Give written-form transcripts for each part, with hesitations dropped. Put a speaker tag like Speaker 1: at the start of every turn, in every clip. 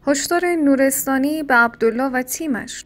Speaker 1: هشدار نورستانی به عبدالله و تیمش.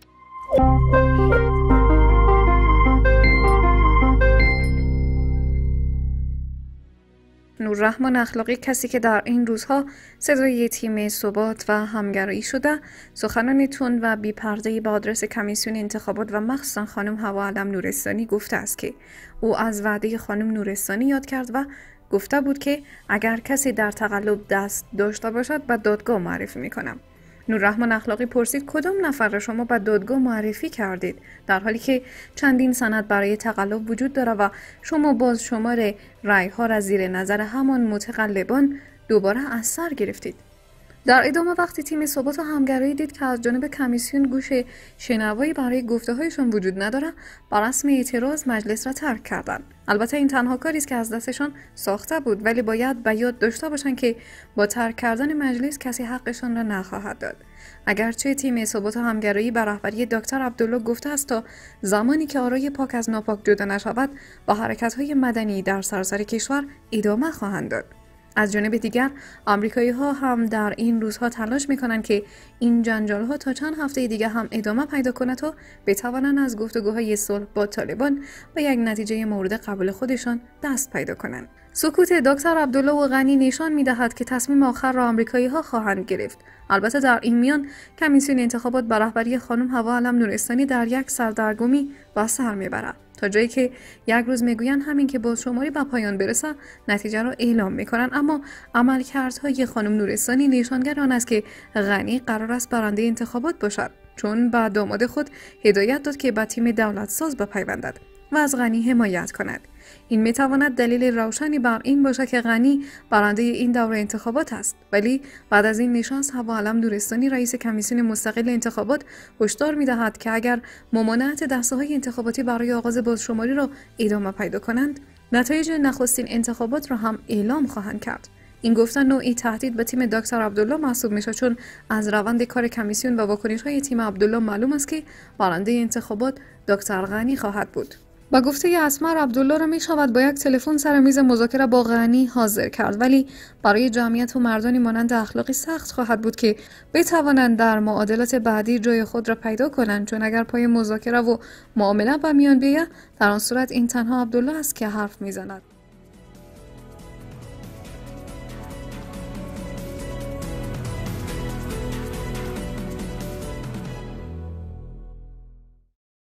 Speaker 1: نوررحمان اخلاقی، کسی که در این روزها صدای تیم ثبات و همگرایی شده، سخنانی تند و بی‌پرده‌ای به آدرس کمیسیون انتخابات و مخصوصا خانم هوا علم نورستانی گفته است که او از وعده خانم نورستانی یاد کرد و گفته بود که اگر کسی در تقلب دست داشته باشد به دادگاه معرفی می‌کنم. نوررحمان اخلاقی پرسید کدام نفر را شما به دادگاه معرفی کردید، در حالی که چندین سند برای تقلب وجود دارد و شما باز شمار رأی‌ها را زیر نظر همان متقلبان دوباره از سر گرفتید. در ادامه وقتی تیم ثبات و همگرایی دید که از جانب کمیسیون گوش شنوایی برای گفته‌هایشان وجود ندارد، بر رسم اعتراض مجلس را ترک کردند. البته این تنها کاری است که از دستشان ساخته بود، ولی باید به یاد داشته باشند که با ترک کردن مجلس کسی حقشان را نخواهد داد. اگرچه تیم ثبات و همگرایی به رهبری دکتر عبدالله گفته است تا زمانی که آرای پاک از ناپاک جدا نشود با حرکت‌های مدنی در سراسر کشور ادامه خواهند داد. از جانب دیگر آمریکایی‌ها هم در این روزها تلاش می‌کنند که این جنجال‌ها تا چند هفته دیگر هم ادامه پیدا کند تا بتوانند از گفتگوهای صلح با طالبان و یک نتیجه مورد قبول خودشان دست پیدا کنند. سکوت دکتر عبدالله و غنی نشان می‌دهد که تصمیم آخر را آمریکایی‌ها خواهند گرفت. البته در این میان کمیسیون انتخابات به رهبری خانم هوا علم نورستانی در یک سردرگمی به سر می‌برد، تا جایی که یک روز میگویند همین که بازشماری به پایان برسه نتیجه را اعلام میکنند، اما عملکردهای خانم نورستانی نشانگر آن است که غنی قرار است برنده انتخابات باشد، چون به داماد خود هدایت داد که به تیم دولت ساز بپیوندد و از غنی حمایت کند. این میتواند دلیل روشنی بر این باشد که غنی برنده این دوره انتخابات است، ولی بعد از این نشانس هوا علم نورستانی رئیس کمیسیون مستقل انتخابات هشدار میدهد که اگر ممانعت دسته‌های انتخاباتی برای آغاز بازشماری را ادامه پیدا کنند، نتایج نخستین انتخابات را هم اعلام خواهند کرد. این گفتن نوعی تهدید به تیم دکتر عبدالله محسوب میشه، چون از روند کار کمیسیون و واکنش‌های تیم عبدالله معلوم است که برنده انتخابات دکتر غنی خواهد بود. با گفته اسمر عبدالله را می شود با یک تلفن سر میز مذاکره با غنی حاضر کرد، ولی برای جمعیت و مردانی مانند اخلاقی سخت خواهد بود که بتوانند در معادلات بعدی جای خود را پیدا کنند، چون اگر پای مذاکره و معامله به میان بیاید در آن صورت این تنها عبدالله است که حرف میزند.